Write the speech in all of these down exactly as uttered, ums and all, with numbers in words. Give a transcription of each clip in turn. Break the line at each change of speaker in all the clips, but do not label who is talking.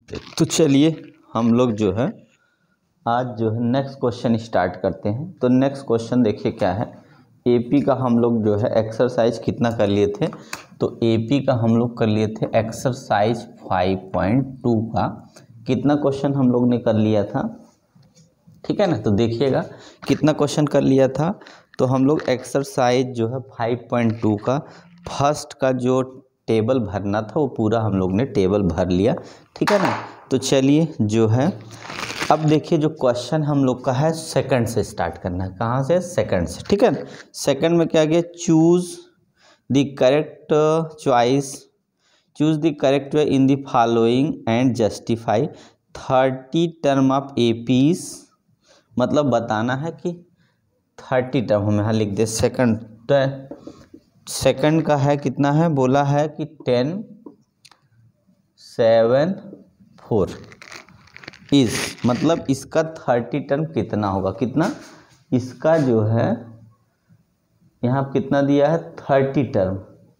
तो चलिए हम लोग जो है आज जो है नेक्स्ट क्वेश्चन स्टार्ट करते हैं। तो नेक्स्ट क्वेश्चन देखिए क्या है। एपी का हम लोग जो है एक्सरसाइज कितना कर लिए थे, तो एपी का हम लोग कर लिए थे एक्सरसाइज फाइव पॉइंट टू का कितना क्वेश्चन हम लोग ने कर लिया था, ठीक है ना। तो देखिएगा कितना क्वेश्चन कर लिया था। तो हम लोग एक्सरसाइज जो है फाइव पॉइंट टू का फर्स्ट का जो टेबल भरना था वो पूरा हम लोग ने टेबल भर लिया, ठीक है ना। तो चलिए जो है अब देखिए जो क्वेश्चन हम लोग का है सेकंड से स्टार्ट करना है। कहाँ से? सेकंड से, ठीक है ना। सेकंड में क्या गया, choose the correct choice choose the correct way in the following and justify thirty term of APs. मतलब बताना है कि थर्टी टर्म हम यहाँ लिख दे। सेकंड सेकंड का है कितना है, बोला है कि टेन सेवन फोर इज, मतलब इसका थर्टी टर्म कितना होगा, कितना इसका जो है यहाँ कितना दिया है थर्टी टर्म।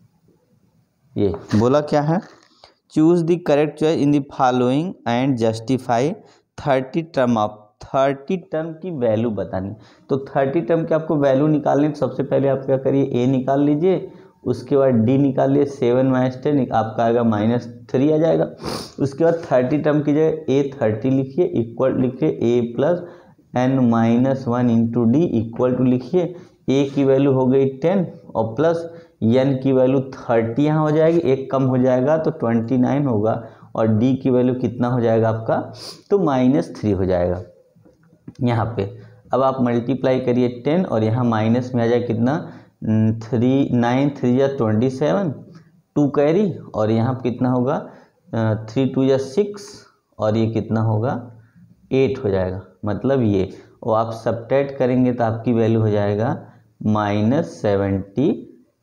ये बोला क्या है, choose the correct choice in the following and justify thirty term of. Thirty term की वैल्यू बतानी। तो थर्टी टर्म की आपको वैल्यू निकालनी है। सबसे पहले आप क्या करिए, ए निकाल लीजिए, उसके बाद डी निकाल लिए, सेवन माइनस टेन आपका आएगा माइनस थ्री आ जाएगा। उसके बाद थर्टी टर्म की जगह ए थर्टी लिखिए, इक्वल लिखिए a plus n minus one into d equal to लिखिए। ए की वैल्यू हो गई टेन और प्लस एन की वैल्यू थर्टी यहाँ हो जाएगी, एक कम हो जाएगा तो ट्वेंटी नाइन होगा, और डी की वैल्यू कितना हो जाएगा आपका, तो माइनस थ्री हो जाएगा यहाँ पे। अब आप मल्टीप्लाई करिए टेन और यहाँ माइनस में आ जाए कितना, थ्री नाइन थ्री या ट्वेंटी सेवन, टू कैरी और यहाँ पे कितना होगा थ्री टू या सिक्स और ये कितना होगा एट हो जाएगा। मतलब ये और आप सब्ट्रैक्ट करेंगे तो आपकी वैल्यू हो जाएगा माइनस सेवेंटी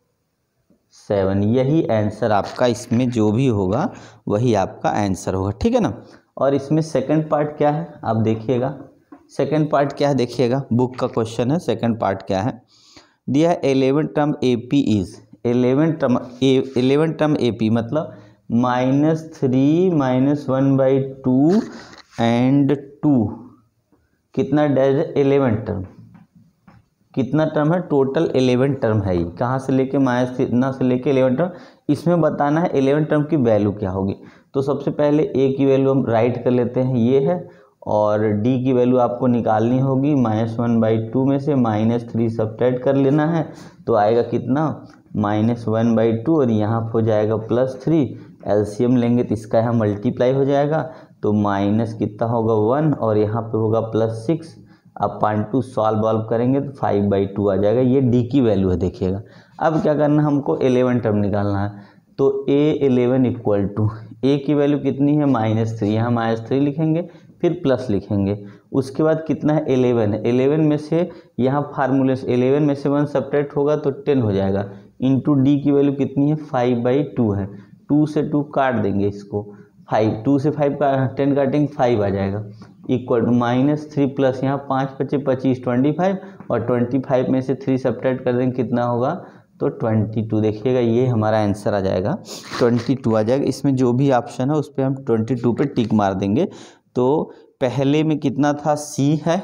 सेवन। यही आंसर आपका इसमें जो भी होगा वही आपका आंसर होगा, ठीक है ना। और इसमें सेकंड पार्ट क्या है आप देखिएगा। सेकंड पार्ट क्या है देखिएगा, बुक का क्वेश्चन है। सेकंड पार्ट क्या है दिया है, eleven term AP is, eleven term eleven term AP मतलब minus three minus one by two and two कितना डैश एलेवन टर्म, कितना टर्म है टोटल एलेवन टर्म है। ये कहाँ से लेके माइनस कितना से लेके एलेवन टर्म, इसमें बताना है एलेवन टर्म की वैल्यू क्या होगी। तो सबसे पहले ए की वैल्यू हम राइट कर लेते हैं, ये है, और डी की वैल्यू आपको निकालनी होगी माइनस वन बाई टू में से माइनस थ्री सब्ट्रैक्ट कर लेना है, तो आएगा कितना माइनस वन बाई टू और यहाँ हो जाएगा प्लस थ्री। एलसीएम लेंगे तो इसका यहाँ मल्टीप्लाई हो जाएगा, तो माइनस कितना होगा वन और यहाँ पे होगा प्लस सिक्स। अब पॉइंट टू सॉल्व वॉल्व करेंगे तो फाइव बाई टू आ जाएगा। ये डी की वैल्यू है देखिएगा। अब क्या करना है, हमको एलेवन टर्म निकालना है। तो a eleven equal to a की वैल्यू कितनी है माइनस थ्री, यहाँ माइनस थ्री लिखेंगे फिर प्लस लिखेंगे। उसके बाद कितना है एलेवन है, एलेवन में से यहाँ फार्मूले से एलेवन में से वन सब्ट्रैक्ट होगा तो टेन हो जाएगा। इंटू डी की वैल्यू कितनी है फाइव बाई टू है, टू से टू काट देंगे इसको, फाइव टू से फाइव का टेन काटेंगे फाइव आ जाएगा, equal to minus three plus यहाँ पाँच पच्चीस पच्चीस ट्वेंटी फाइव और ट्वेंटी फाइव में से थ्री सब्ट्रैक्ट कर देंगे कितना होगा तो ट्वेंटी टू। देखिएगा ये हमारा आंसर आ जाएगा, ट्वेंटी टू आ जाएगा। इसमें जो भी ऑप्शन है उस पर हम ट्वेंटी टू पे टिक मार देंगे। तो पहले में कितना था, सी है,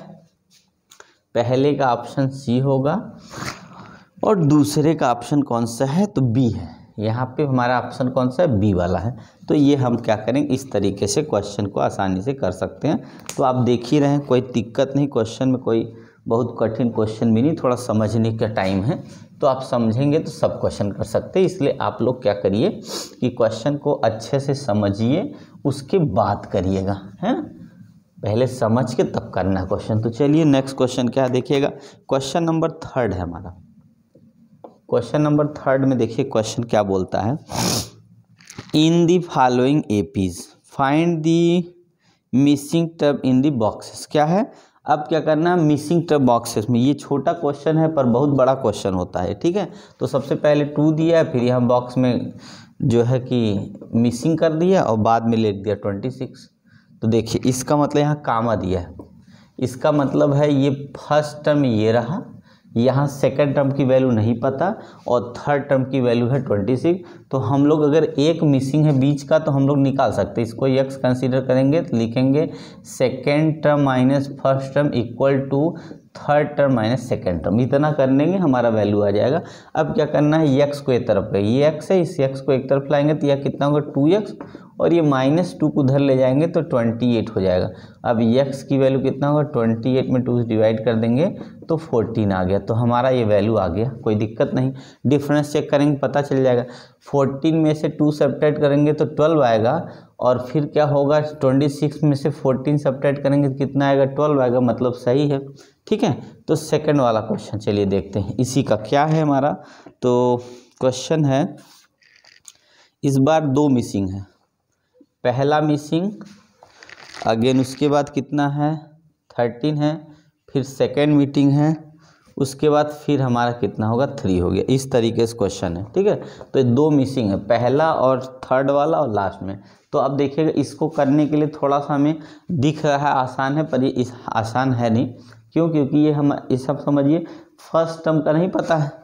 पहले का ऑप्शन सी होगा, और दूसरे का ऑप्शन कौन सा है तो बी है। यहाँ पे हमारा ऑप्शन कौन सा है, बी वाला है। तो ये हम क्या करेंगे, इस तरीके से क्वेश्चन को आसानी से कर सकते हैं। तो आप देख ही रहे हैं, कोई दिक्कत नहीं, क्वेश्चन में कोई बहुत कठिन क्वेश्चन भी नहीं, थोड़ा समझने का टाइम है तो आप समझेंगे तो सब क्वेश्चन कर सकते हैं। इसलिए आप लोग क्या करिए कि क्वेश्चन को अच्छे से समझिए, उसके बाद करिएगा, है पहले समझ के तब करना क्वेश्चन। तो चलिए नेक्स्ट क्वेश्चन क्या देखिएगा, क्वेश्चन नंबर थर्ड है हमारा। क्वेश्चन नंबर थर्ड में देखिए क्वेश्चन क्या बोलता है, in the following APs find the missing term in the boxes. क्या है, अब क्या करना है मिसिंग टर्म बॉक्सेस में। ये छोटा क्वेश्चन है पर बहुत बड़ा क्वेश्चन होता है, ठीक है। तो सबसे पहले टू दिया है, फिर यहाँ बॉक्स में जो है कि मिसिंग कर दिया और बाद में लिख दिया ट्वेंटी सिक्स। तो देखिए इसका मतलब यहाँ कामा दिया है, इसका मतलब है ये फर्स्ट टर्म ये रहा, यहाँ सेकंड टर्म की वैल्यू नहीं पता और थर्ड टर्म की वैल्यू है ट्वेंटी सिक्स। तो हम लोग अगर एक मिसिंग है बीच का तो हम लोग निकाल सकते हैं, इसको एक्स कंसीडर करेंगे तो लिखेंगे second term minus first term equal to third term minus second term. इतना कर लेंगे हमारा वैल्यू आ जाएगा। अब क्या करना है, एक्स को एक तरफ, ये एक्स है, इस एक्स को एक तरफ लाएंगे तो यह कितना होगा टू एक्स, और ये माइनस टू को उधर ले जाएंगे तो ट्वेंटी एट हो जाएगा। अब एक्स की वैल्यू कितना होगा, ट्वेंटी एट में टू डिवाइड कर देंगे तो फोर्टीन आ गया। तो हमारा ये वैल्यू आ गया, कोई दिक्कत नहीं। डिफरेंस चेक करेंगे पता चल जाएगा। फोर्टीन में से टू सब्ट्रैक्ट करेंगे तो ट्वेल्व आएगा, और फिर क्या होगा ट्वेंटी सिक्स में से फोर्टीन सब्ट्रैक्ट करेंगे तो कितना आएगा, ट्वेल्व आएगा, मतलब सही है। ठीक है, तो सेकंड वाला क्वेश्चन चलिए देखते हैं इसी का क्या है हमारा। तो क्वेश्चन है, इस बार दो मिसिंग है, पहला मिसिंग अगेन, उसके बाद कितना है थर्टीन है, फिर सेकेंड मीटिंग है, उसके बाद फिर हमारा कितना होगा थ्री हो गया। इस तरीके से क्वेश्चन है। ठीक है, तो ये दो मिसिंग है, पहला और थर्ड वाला और लास्ट में। तो अब देखिएगा इसको करने के लिए थोड़ा सा हमें दिख रहा है आसान है, पर ये इस आसान है नहीं। क्यों, क्योंकि ये हम ये सब समझिए फर्स्ट टर्म का नहीं पता है,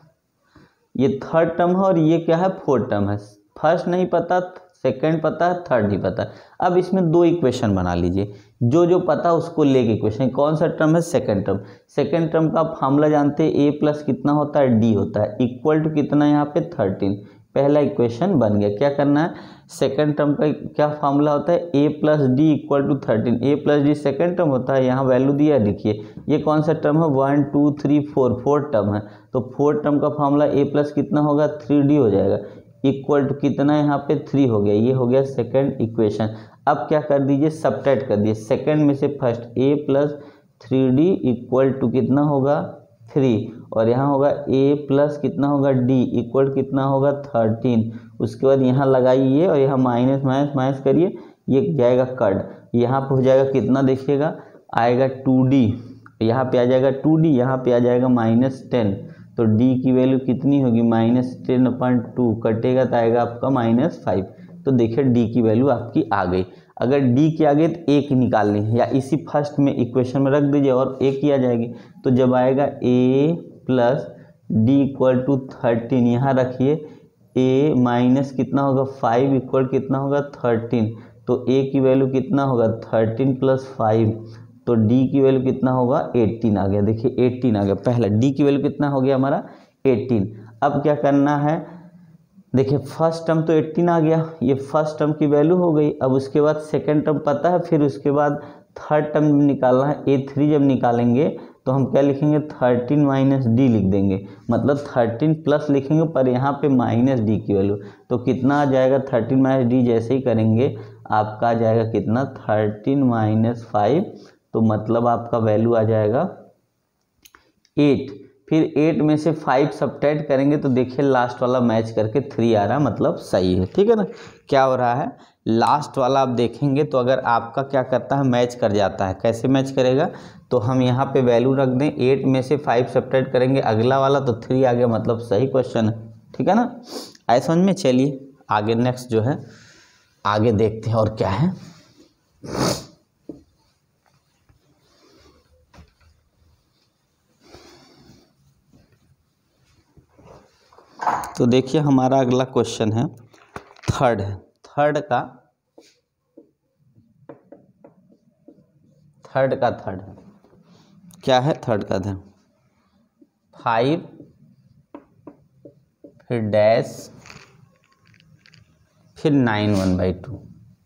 ये थर्ड टर्म है, और ये क्या है फोर्थ टर्म है। फर्स्ट नहीं पता, सेकंड पता है, थर्ड नहीं पता। अब इसमें दो इक्वेशन बना लीजिए, जो जो पता उसको लेके इक्वेशन। कौन सा टर्म है, सेकंड टर्म। सेकंड टर्म का फार्मूला जानते हैं, ए प्लस कितना होता है, डी होता है, इक्वल टू कितना यहाँ पे थर्टीन। पहला इक्वेशन बन गया। क्या करना है, सेकंड टर्म का क्या फार्मूला होता है, a plus d equal to thirteen. A plus d second term होता है, यहाँ वैल्यू दिया है, देखिए ये कौन सा टर्म है, one two three four, fourth term है। तो फोर्थ टर्म का फार्मूला ए प्लस कितना होगा, थ्री डी हो जाएगा, इक्वल टू कितना यहाँ पे थ्री हो गया। ये हो गया सेकंड इक्वेशन। अब क्या कर दीजिए, सब्ट्रैक्ट कर दिए सेकंड में से first, a plus three d equal to कितना होगा थ्री, और यहाँ होगा ए प्लस कितना होगा डी इक्वल कितना होगा थर्टीन। उसके बाद यहाँ लगाइए और यहाँ माइनस माइनस माइनस करिए, ये जाएगा कट, यहाँ पे हो जाएगा कितना देखिएगा आएगा टू डी, यहाँ पे आ जाएगा टू डी, यहाँ पे आ जाएगा माइनस टेन। तो d की वैल्यू कितनी होगी, माइनस टेन अपॉइंट टू, कटेगा तो आएगा आपका माइनस फाइव। तो देखिए d की वैल्यू आपकी आ गई। अगर d की आ गई तो a की निकालनी है, या इसी फर्स्ट में इक्वेशन में रख दीजिए और a की आ जाएगी। तो जब आएगा a plus d equal to thirteen, यहाँ रखिए a माइनस कितना होगा फाइव इक्वल कितना होगा थर्टीन। तो a की वैल्यू कितना होगा थर्टीन प्लस फाइव, तो d की वैल्यू कितना होगा एटीन आ गया। देखिए एटीन आ गया, पहला d की वैल्यू कितना हो गया हमारा एटीन। अब क्या करना है, देखिए फर्स्ट टर्म तो एटीन आ गया, ये फर्स्ट टर्म की वैल्यू हो गई। अब उसके बाद सेकंड टर्म पता है, फिर उसके बाद थर्ड टर्म निकालना है। ए थ्री जब निकालेंगे तो हम क्या लिखेंगे, थर्टीन माइनस डी लिख देंगे, मतलब थर्टीन प्लस लिखेंगे पर यहाँ पे माइनस डी की वैल्यू। तो कितना आ जाएगा, थर्टीन माइनस डी जैसे ही करेंगे आपका आ जाएगा कितना, थर्टीन माइनस फाइव, तो मतलब आपका वैल्यू आ जाएगा एट। फिर एट में से फाइव सब्ट्रैक्ट करेंगे तो देखिए लास्ट वाला मैच करके थ्री आ रहा है, मतलब सही है। ठीक है ना, क्या हो रहा है लास्ट वाला आप देखेंगे तो अगर आपका क्या करता है, मैच कर जाता है। कैसे मैच करेगा, तो हम यहाँ पे वैल्यू रख दें, एट में से फाइव सब्ट्रैक्ट करेंगे अगला वाला तो थ्री आ गया, मतलब सही क्वेश्चन है। ठीक है ना, आए समझ में। चलिए आगे नेक्स्ट जो है आगे देखते हैं और क्या है। तो देखिए हमारा अगला क्वेश्चन है थर्ड है, थर्ड का थर्ड का थर्ड है, क्या है थर्ड का थर्ड, फाइव फिर डैश फिर नाइन वन बाई टू।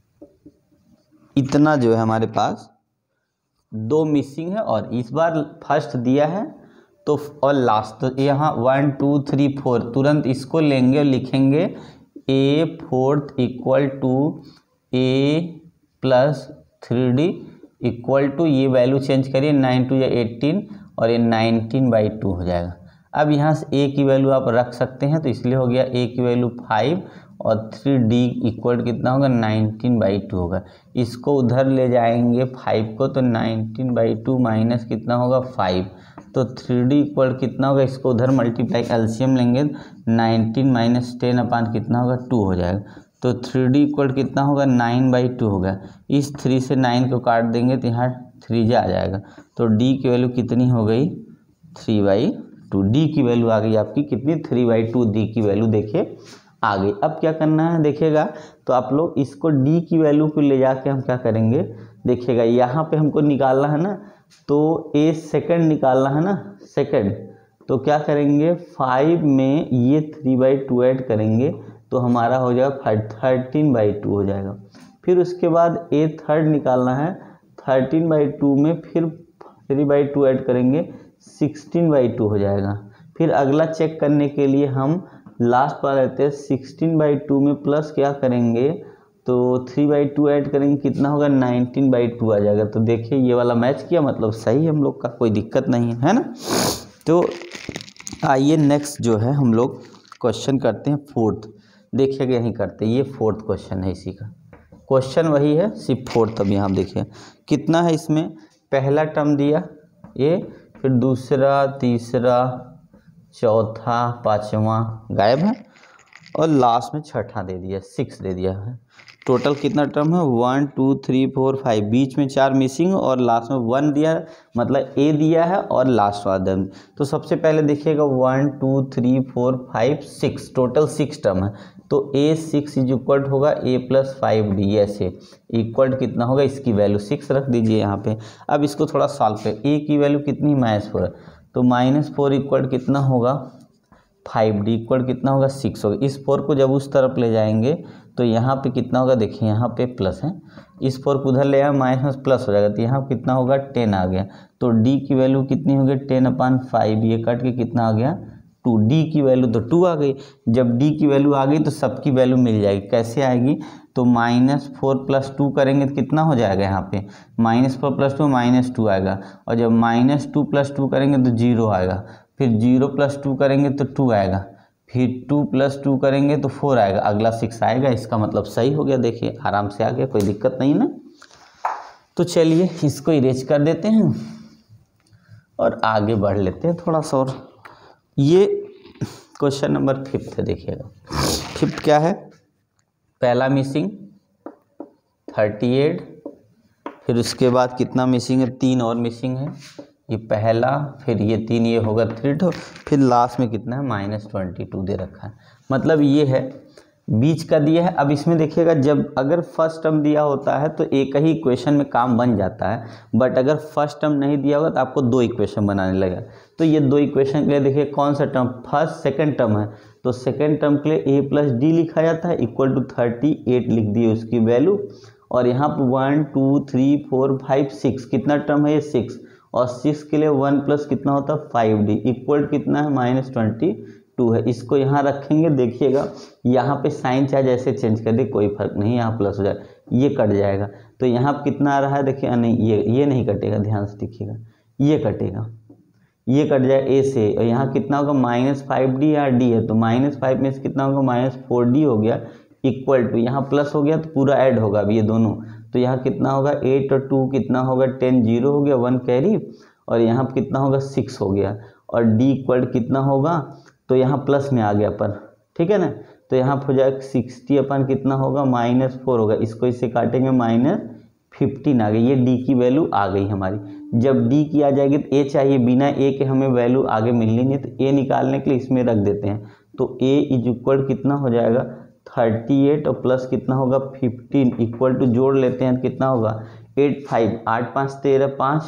इतना जो है हमारे पास दो मिसिंग है, और इस बार फर्स्ट दिया है तो और लास्ट, तो यहाँ वन टू थ्री फोर, तुरंत इसको लेंगे और लिखेंगे a fourth equal to a plus three d equal to, ये वैल्यू चेंज करिए, नाइन टू या एटीन और ये नाइनटीन बाई टू हो जाएगा। अब यहाँ से ए की वैल्यू आप रख सकते हैं, तो इसलिए हो गया ए की वैल्यू फाइव और थ्री डी इक्वल कितना होगा नाइनटीन बाई टू होगा। इसको उधर ले जाएंगे फाइव को, तो नाइनटीन बाई टू माइनस कितना होगा फाइव, तो थ्री डी इक्वल कितना होगा, इसको उधर मल्टीप्लाई एलसीएम लेंगे, नाइनटीन माइनस टेन अपान कितना होगा टू हो जाएगा। तो थ्री डी इक्वल कितना होगा नाइन बाई टू होगा। इस थ्री से नाइन को काट देंगे तो यहाँ थ्री जा आ जाएगा, तो डी की वैल्यू कितनी हो गई थ्री बाई टू, डी की वैल्यू आ गई आपकी कितनी, थ्री बाई टू डी की वैल्यू देखिए आ गई। अब क्या करना है देखिएगा, तो आप लोग इसको डी की वैल्यू को ले जाके हम क्या करेंगे देखिएगा, यहाँ पे हमको निकालना है ना, तो ए सेकंड निकालना है ना, सेकंड, तो क्या करेंगे फाइव में ये थ्री बाई टू ऐड करेंगे तो हमारा हो जाएगा थर्टीन बाई टू हो जाएगा। फिर उसके बाद ए थर्ड निकालना है, थर्टीन बाई टू में फिर थ्री बाई टू ऐड करेंगे, सिक्सटीन बाई टू हो जाएगा। फिर अगला चेक करने के लिए हम लास्ट पर रहते हैं, सिक्सटीन बाई टू में प्लस क्या करेंगे, तो थ्री बाई टू ऐड करेंगे, कितना होगा नाइनटीन बाई टू आ जाएगा। तो देखिए ये वाला मैच किया, मतलब सही हम लोग का, कोई दिक्कत नहीं है, है ना। तो आइए नेक्स्ट जो है हम लोग क्वेश्चन करते हैं फोर्थ, देखिएगा यहीं करते हैं, ये फोर्थ क्वेश्चन है, इसी का क्वेश्चन वही है, सिर्फ फोर्थ। अब यहाँ देखिए कितना है, इसमें पहला टर्म दिया ये, फिर दूसरा, तीसरा, चौथा, पाँचवा गायब है, और लास्ट में छठा दे दिया, सिक्स दे दिया है। टोटल कितना टर्म है, one two three four five, बीच में चार मिसिंग और लास्ट में वन दिया, मतलब ए दिया है और लास्ट वाला। तो सबसे पहले देखिएगा one two three four five six, total six term है। तो ए सिक्स इज इक्वल होगा ए प्लस फाइव डी, ऐसे इक्वल कितना होगा, इसकी वैल्यू सिक्स रख दीजिए यहाँ पे। अब इसको थोड़ा सॉल्व कर, ए की वैल्यू कितनी, माइनस फोर, तो माइनस फोर इक्वल कितना होगा फाइव, डी इक्वल कितना होगा सिक्स होगा। इस फोर को जब उस तरफ ले जाएंगे तो यहाँ पे कितना होगा, देखिए यहाँ पे प्लस है, इस फोर को उधर ले आए माइनस प्लस हो जाएगा, तो यहाँ कितना होगा टेन आ गया। तो डी की वैल्यू कितनी होगी, टेन अपान फाइव, ये कट के कितना आ गया टू, डी की वैल्यू तो टू आ गई। जब डी की वैल्यू आ गई तो सबकी वैल्यू मिल जाएगी, कैसे आएगी, तो माइनस फोर प्लस टू करेंगे तो कितना हो जाएगा, यहाँ पे minus four plus two minus two आएगा, और जब माइनस टू प्लस टू करेंगे तो जीरो आएगा, फिर जीरो प्लस टू करेंगे तो टू आएगा, फिर टू प्लस टू करेंगे तो फोर आएगा, अगला सिक्स आएगा। इसका मतलब सही हो गया, देखिए आराम से आ गया, कोई दिक्कत नहीं ना। तो चलिए इसको इरेज कर देते हैं और आगे बढ़ लेते हैं थोड़ा सा और। ये क्वेश्चन नंबर फिफ्थ है, देखिएगा फिफ्थ क्या है, पहला मिसिंग थर्टी एट, फिर उसके बाद कितना मिसिंग है, तीन और मिसिंग है, ये पहला, फिर ये तीन, ये होगा थ्री टू, फिर लास्ट में कितना है माइनस ट्वेंटी टू दे रखा है, मतलब ये है बीच का दिया है। अब इसमें देखिएगा जब अगर फर्स्ट टर्म दिया होता है तो एक ही इक्वेशन में काम बन जाता है, बट अगर फर्स्ट टर्म नहीं दिया होगा तो आपको दो इक्वेशन बनाने लगेगा। तो ये दो इक्वेशन के लिए देखिए कौन सा टर्म, फर्स्ट सेकंड टर्म है, तो सेकंड टर्म के लिए ए प्लस डी लिखा जाता है, इक्वल टू थर्टी एट लिख दिए उसकी वैल्यू, और यहाँ पर one two three four five six, कितना टर्म है ये सिक्स, और सिक्स के लिए वन प्लस कितना होता है फाइव डी, इक्वल कितना है माइनस ट्वेंटी टू है। इसको यहाँ रखेंगे, देखिएगा यहाँ पे साइन चाहे जैसे चेंज कर दे कोई फर्क नहीं, यहाँ प्लस हो जाए, ये कट जाएगा, तो यहाँ कितना आ रहा है देखिए, नहीं ये ये नहीं कटेगा, ध्यान से देखिएगा, ये कटेगा, ये कट जाए ए से, और यहाँ कितना होगा माइनस फाइव डी या डी है, तो माइनस फाइव में से कितना होगा माइनस फोर डी हो गया, इक्वल टू यहाँ प्लस हो गया तो पूरा ऐड होगा अब ये दोनों, तो यहाँ कितना होगा एट और टू कितना होगा टेन, जीरो हो गया, वन कैरी, और यहाँ कितना होगा सिक्स हो गया, और डी इक्वल कितना होगा, तो यहाँ प्लस में आ गया पर, ठीक है ना, तो यहाँ हो जाएगा सिक्सटी अपन कितना होगा माइनस फोर होगा, इसको इससे काटेंगे माइनस फिफ्टीन आ गई, ये डी की वैल्यू आ गई हमारी। जब डी की आ जाएगी तो ए चाहिए, बिना ए के हमें वैल्यू आगे मिलनी नहीं, तो ए निकालने के लिए इसमें रख देते हैं, तो ए इज इक्वल कितना हो जाएगा थर्टी एट और प्लस कितना होगा फिफ्टीन, इक्वल टू जोड़ लेते हैं कितना होगा एट फाइव, आठ पाँच तेरह पाँच,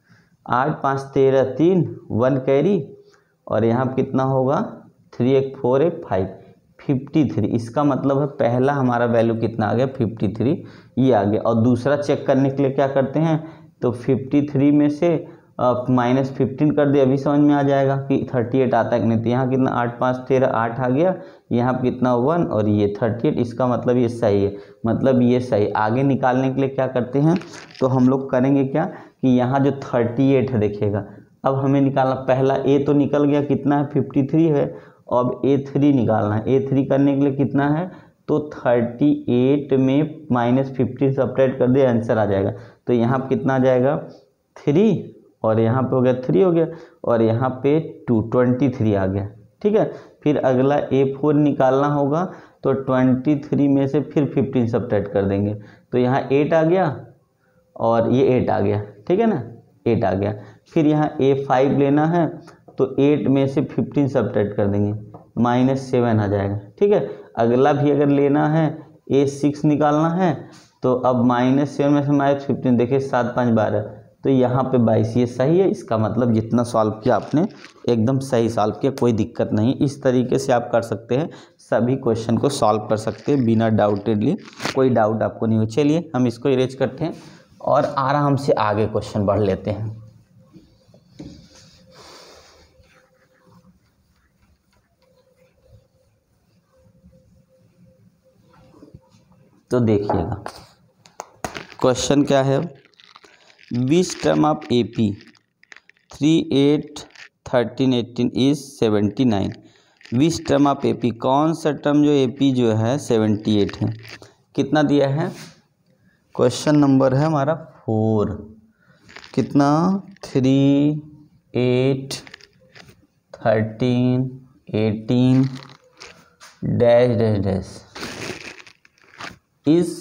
आठ पाँच तेरह तीन, वन कैरी, और यहाँ कितना होगा थ्री एक फोर एक फाइव, फिफ्टी थ्री। इसका मतलब है पहला हमारा वैल्यू कितना आ गया फिफ्टी थ्री, ये आ गया। और दूसरा चेक करने के लिए क्या करते हैं, तो फिफ्टी थ्री में से माइनस फिफ्टीन कर दे, अभी समझ में आ जाएगा कि थर्टी एट आता है कि नहीं। तो यहाँ कितना आठ पाँच तेरह आठ आ गया, यहाँ पर कितना वन और ये थर्टी एट, इसका मतलब ये सही है, मतलब ये सही। आगे निकालने के लिए क्या करते हैं, तो हम लोग करेंगे क्या कि यहाँ जो थर्टी एट है देखिएगा, अब हमें निकालना, पहला ए तो निकल गया कितना है फिफ्टी थ्री है, अब ए थ्री निकालना है। ए थ्री करने के लिए कितना है, तो थर्टी एट में माइनस फिफ्टीन सब्ट्रैक्ट कर दे, आंसर आ जाएगा। तो यहाँ पे कितना आ जाएगा थ्री, और यहाँ पे हो गया थ्री हो गया, और यहाँ पे टू, ट्वेंटी थ्री आ गया, ठीक है। फिर अगला ए फोर निकालना होगा, तो ट्वेंटी थ्री में से फिर फिफ्टीन सब्ट्रैक्ट कर देंगे, तो यहाँ एट आ गया और ये एट आ गया, ठीक है ना, एट आ गया। फिर यहाँ ए फाइव लेना है, तो एट में से फिफ्टीन सब्ट्रैक्ट कर देंगे, माइनस सेवन आ जाएगा। ठीक है, अगला भी अगर लेना है ए सिक्स निकालना है तो अब माइनस सेवन में से माइनस फिफ्टीन, देखिए सात पाँच बारह, तो यहाँ पे बाईस, ये सही है। इसका मतलब जितना सॉल्व किया आपने एकदम सही सॉल्व किया, कोई दिक्कत नहीं। इस तरीके से आप कर सकते हैं, सभी क्वेश्चन को सॉल्व कर सकते हैं बिना डाउटेडली, कोई डाउट आपको नहीं हो। चलिए हम इसको इरेज करते हैं और आराम से आगे क्वेश्चन बढ़ लेते हैं। तो देखिएगा क्वेश्चन क्या है, which term of A P three eight thirteen eighteen is seventy nine. Which term of A P, कौन सा टर्म जो ए पी जो है सेवेंटी एट है। कितना दिया है, क्वेश्चन नंबर है हमारा फोर, कितना three eight thirteen eighteen dash dash dash is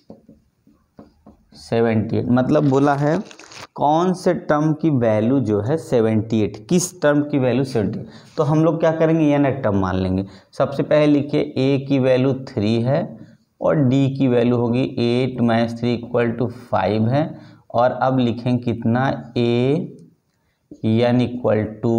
seventy eight, मतलब बोला है कौन से टर्म की वैल्यू जो है सेवेंटी एट, किस टर्म की वैल्यू सेवेंटी। तो हम लोग क्या करेंगे, ये ना टर्म मान लेंगे। सबसे पहले लिखिए ए की वैल्यू थ्री है और डी की वैल्यू होगी eight minus three equal to five है। और अब लिखेंगे कितना, a n equal to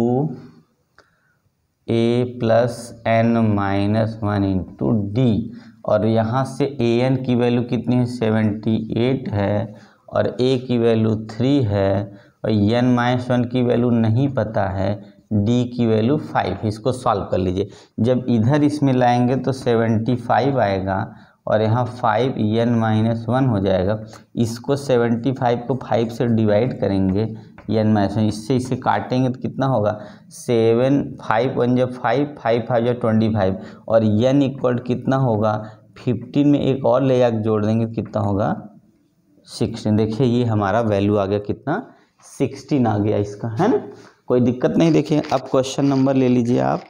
a plus n minus one into d. और यहाँ से ए एन की वैल्यू कितनी है, सेवेंटी एट है, और ए की वैल्यू थ्री है, और एन माइनस वन की वैल्यू नहीं पता है, डी की वैल्यू फाइव। इसको सॉल्व कर लीजिए। जब इधर इसमें लाएंगे तो सेवेंटी फाइव आएगा और यहाँ फाइव एन माइनस वन हो जाएगा। इसको सेवेंटी फाइव को फाइव से डिवाइड करेंगे, एन माइनस वन, इससे इसे काटेंगे तो कितना होगा, सेवन फाइव वन जब फाइव, फाइव फाइव जब ट्वेंटी फाइव, और एन इक्वल कितना होगा, फिफ्टीन में एक और ले आकर जोड़ देंगे कितना होगा, सिक्सटीन। देखिए ये हमारा वैल्यू आ गया कितना, सिक्सटीन आ गया इसका, है ना, कोई दिक्कत नहीं। देखिए अब क्वेश्चन नंबर ले लीजिए आप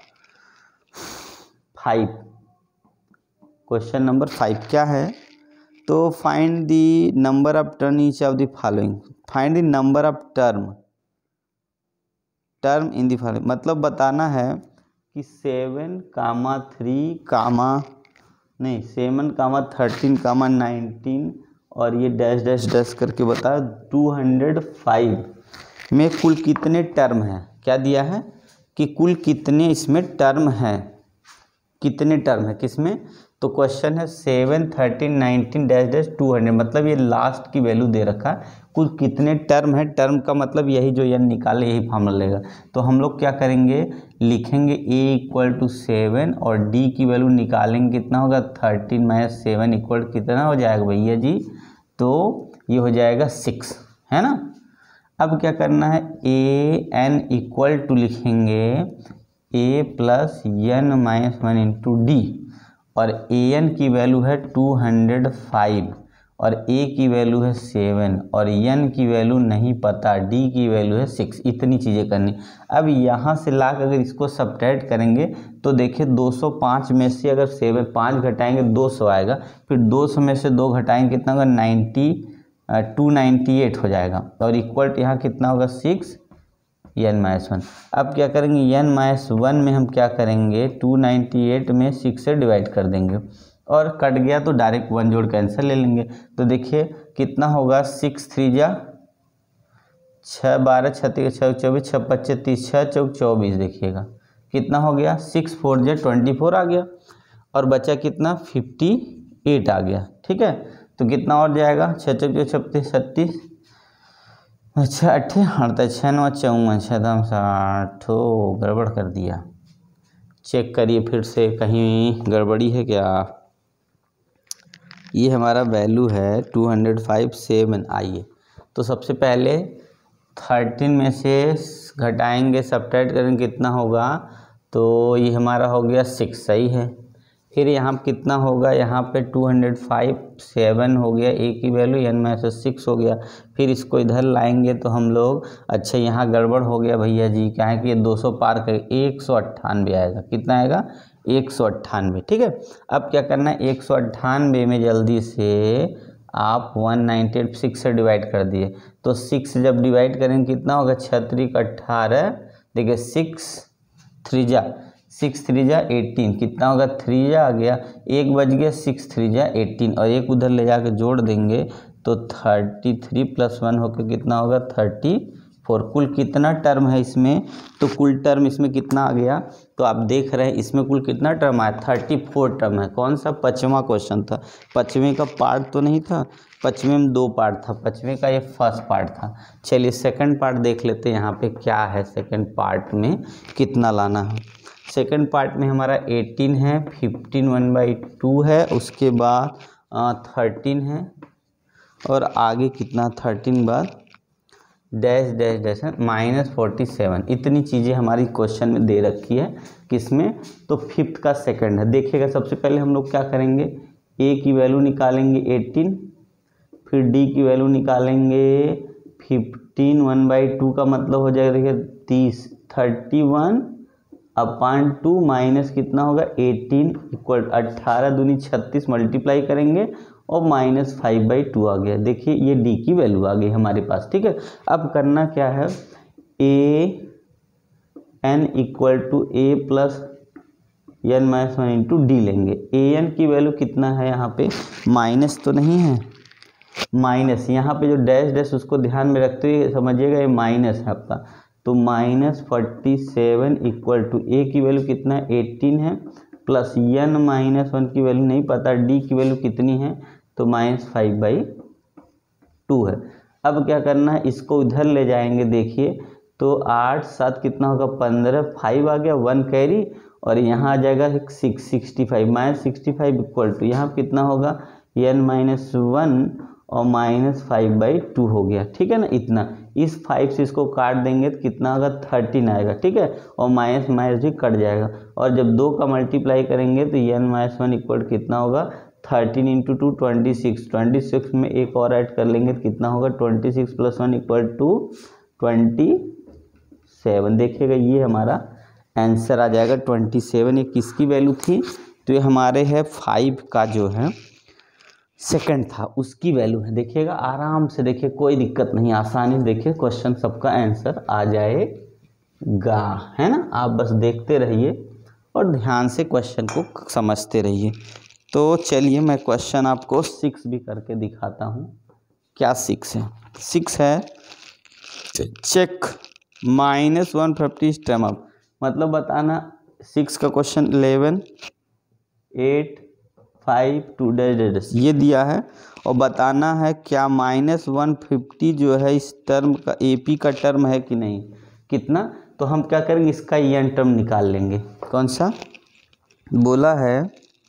फाइव। क्वेश्चन नंबर फाइव क्या है, तो find the number of term each of the following. Find the number of term term in the following, मतलब बताना है कि सेवन कामा थ्री कामा नहीं seven comma thirteen comma nineteen और ये डैश डैश डैश करके बताया टू हंड्रेड फाइव में कुल कितने टर्म हैं। क्या दिया है कि कुल कितने इसमें टर्म हैं, कितने टर्म है किसमें। तो क्वेश्चन है seven thirteen nineteen dash dash two hundred, मतलब ये लास्ट की वैल्यू दे रखा है, कुल कितने टर्म है। टर्म का मतलब यही जो एन निकाले यही फॉर्मूला लेगा। तो हम लोग क्या करेंगे, लिखेंगे ए इक्वल टू सेवन और डी की वैल्यू निकालेंगे, कितना होगा थर्टीन माइनस सेवन इक्वल कितना हो जाएगा भैया जी, तो ये हो जाएगा सिक्स, है ना। अब क्या करना है, ए एन इक्वल टू लिखेंगे a plus n minus one into d, और ए एन की वैल्यू है टू हंड्रेड फाइव और ए की वैल्यू है सेवन और एन की वैल्यू नहीं पता, डी की वैल्यू है सिक्स। इतनी चीज़ें करनी। अब यहाँ से ला कर अगर इसको सब्ट्रैक्ट करेंगे तो देखिए दो सौ पाँच में से अगर सेवन पाँच घटाएंगे दो सौ आएगा, फिर दो सौ में से दो घटाएंगे कितना होगा, नाइन्टी टू नाइन्टी एट हो जाएगा, और इक्वल यहाँ कितना होगा सिक्स एन माइनस वन। अब क्या करेंगे, एन माइनस वन में हम क्या करेंगे, टू नाइन्टी एट में सिक्स से डिवाइड कर देंगे और कट गया तो डायरेक्ट वन जोड़ कैंसिल ले लेंगे। तो देखिए कितना होगा, सिक्स थ्री जा छः बारह छत्तीस छः चौबीस छः पच्चीस तीस छः चौक चौबीस, देखिएगा कितना हो गया, सिक्स फोर जा ट्वेंटी फोर आ गया और बचा कितना फिफ्टी एट आ गया। ठीक है, तो कितना और जाएगा, छः चौक छत्तीस छत्तीस अच्छा अट्ठे अड़तालीस छः नौ चौवन छः दम साठ, गड़बड़ कर दिया, चेक करिए फिर से कहीं गड़बड़ी है क्या। ये हमारा वैल्यू है टू हंड्रेड फाइव सेवन। आइए तो सबसे पहले थर्टीन में से घटाएंगे सब्ट्रैक्ट करेंगे कितना होगा, तो ये हमारा हो गया सिक्स, सही है। फिर यहाँ कितना होगा, यहाँ पे टू हंड्रेड फाइव सेवन हो गया, ए की वैल्यू एन माइनस सिक्स हो गया। फिर इसको इधर लाएंगे तो हम लोग, अच्छा यहाँ गड़बड़ हो गया भैया जी, क्या है कि ये दो सौ पार कर एक सौ अट्ठानवे आएगा, कितना आएगा एक सौ अट्ठानवे। ठीक है, अब क्या करना है, एक सौ अट्ठानवे में जल्दी से आप वन नाइन्टी एट सिक्स से डिवाइड कर दिए, तो सिक्स जब डिवाइड करेंगे कितना होगा, छत्रिक अट्ठारह देखिए सिक्स थ्री जा सिक्स थ्री जा एटीन, कितना होगा थ्री जा आ गया, एक बज गया, सिक्स थ्री जा एटीन और एक उधर ले जाके जोड़ देंगे तो थर्टी थ्री प्लस वन होकर कितना होगा थर्टी फोर। कुल कितना टर्म है इसमें, तो कुल टर्म इसमें कितना आ गया, तो आप देख रहे हैं इसमें कुल कितना टर्म आया थर्टी फोर टर्म है। कौन सा, पाँचवा क्वेश्चन था, पाँचवें का पार्ट तो नहीं था, पाँचवें में दो पार्ट था, पाँचवें का ये फर्स्ट पार्ट था। चलिए सेकंड पार्ट देख लेते हैं यहाँ पे क्या है, सेकंड पार्ट में कितना लाना है। सेकंड पार्ट में हमारा एटीन है, फिफ्टीन वन बाई टू है, उसके बाद थर्टीन है और आगे कितना थर्टीन बाद डैश डैश डैश है माइनस फोर्टी सेवन। इतनी चीज़ें हमारी क्वेश्चन में दे रखी है, किसमें, तो फिफ्थ का सेकंड है। देखिएगा सबसे पहले हम लोग क्या करेंगे, ए की वैल्यू निकालेंगे एटीन, फिर डी की वैल्यू निकालेंगे फिफ्टीन, वन बाई टू का मतलब हो जाएगा देखिए तीस, thirty one upon two minus कितना होगा एटीन इक्वल अट्ठारह दूनी छत्तीस, मल्टीप्लाई करेंगे और माइनस फाइव बाई टू आ गया। देखिए ये डी की वैल्यू आ गई हमारे पास, ठीक है। अब करना क्या है, a n equal to a plus n minus one into d लेंगे। ए एन की वैल्यू कितना है यहाँ पे, माइनस तो नहीं है, माइनस यहाँ पे जो डैश डैश उसको ध्यान में रखते हुए समझिएगा ये माइनस है आपका, तो minus forty seven equal to a की वैल्यू कितना है एटीन है, प्लस एन माइनस वन की वैल्यू नहीं पता, डी की वैल्यू कितनी है तो माइनस फाइव बाई टू है। अब क्या करना है, इसको उधर ले जाएंगे, देखिए तो आठ सात कितना होगा पंद्रह, फाइव आ गया, वन कैरी और यहाँ आ जाएगा six sixty five, minus sixty five equal to यहाँ कितना होगा एन माइनस वन और माइनस फाइव बाई टू हो गया, ठीक है ना। इतना इस फाइव से इसको काट देंगे तो कितना होगा थर्टीन आएगा, ठीक है, और माइनस माइनस भी कट जाएगा और जब दो का मल्टीप्लाई करेंगे तो एन माइनस वन इक्वल कितना होगा thirteen into two twenty six, twenty six में एक और ऐड कर लेंगे तो कितना होगा twenty six plus one equal to twenty seven. देखिएगा ये हमारा आंसर आ जाएगा ट्वेंटी सेवन। ये किसकी वैल्यू थी, तो ये हमारे है फाइव का जो है सेकंड था उसकी वैल्यू है। देखिएगा आराम से, देखिए कोई दिक्कत नहीं, आसानी से देखिए क्वेश्चन सबका आंसर आ जाएगा, है ना। आप बस देखते रहिए और ध्यान से क्वेश्चन को समझते रहिए। तो चलिए मैं क्वेश्चन आपको सिक्स भी करके दिखाता हूँ। क्या सिक्स है, सिक्स है check minus one fifty stem up, मतलब बताना सिक्स का question eleven eight five two dash dash ये दिया है और बताना है क्या माइनस वन फिफ्टी जो है इस टर्म का एपी का टर्म है कि नहीं, कितना, तो हम क्या करेंगे इसका एन टर्म निकाल लेंगे। कौन सा बोला है,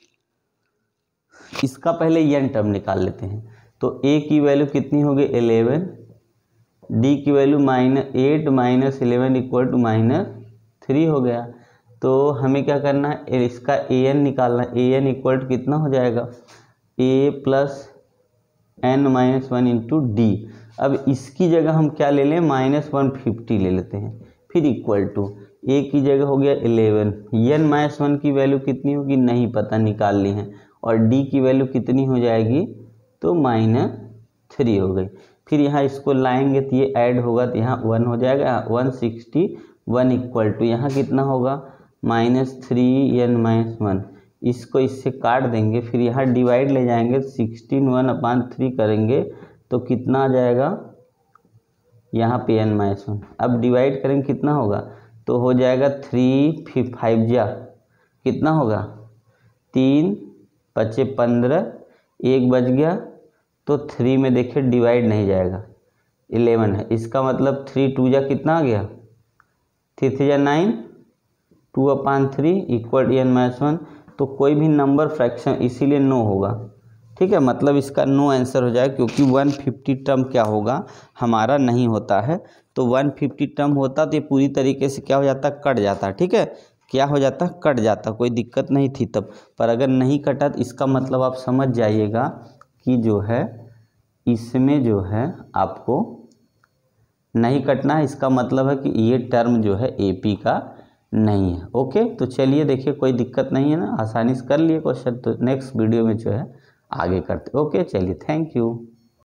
इसका पहले एन टर्म निकाल लेते हैं। तो ए की वैल्यू कितनी होगी इलेवन, डी की value minus eight minus eleven equal to minus three हो गया। तो हमें क्या करना है, इसका ए एन निकालना है। ए एन इक्वल टू कितना हो जाएगा a plus n minus one into d. अब इसकी जगह हम क्या ले लें माइनस वन फिफ्टी ले लेते हैं, फिर इक्वल टू ए की जगह हो गया इलेवन, एन माइनस वन की वैल्यू कितनी होगी नहीं पता, निकाल ली है, और डी की वैल्यू कितनी हो जाएगी तो माइनस थ्री हो गई। फिर यहाँ इसको लाएंगे तो ये ऐड होगा तो यहाँ वन हो जाएगा, one sixty one equal to यहाँ कितना होगा minus three n minus one, इसको इससे काट देंगे, फिर यहाँ डिवाइड ले जाएंगे सिक्सटीन वन अपान थ्री करेंगे तो कितना आ जाएगा यहाँ पे एन माइनस वन। अब डिवाइड करेंगे कितना होगा तो हो जाएगा थ्री फिर फाइव जा कितना होगा तीन पच्चे पंद्रह, एक बच गया तो थ्री में देखिए डिवाइड नहीं जाएगा, इलेवन है, इसका मतलब थ्री टू जा कितना आ गया थ्री थ्री जा nine, two upon three equal n minus one. तो कोई भी नंबर फ्रैक्शन इसीलिए नो होगा, ठीक है, मतलब इसका नो आंसर हो जाएगा क्योंकि वन फिफ्टी टर्म क्या होगा हमारा नहीं होता है। तो वन फिफ्टी टर्म होता तो ये पूरी तरीके से क्या हो जाता कट जाता, ठीक है, क्या हो जाता कट जाता, कोई दिक्कत नहीं थी तब। पर अगर नहीं कटा तो इसका मतलब आप समझ जाइएगा कि जो है इसमें जो है आपको नहीं कटना है, इसका मतलब है कि ये टर्म जो है एपी का नहीं है। ओके, तो चलिए देखिए कोई दिक्कत नहीं है ना, आसानी से कर लिए क्वेश्चन। तो नेक्स्ट वीडियो में जो है आगे करते। ओके चलिए, थैंक यू।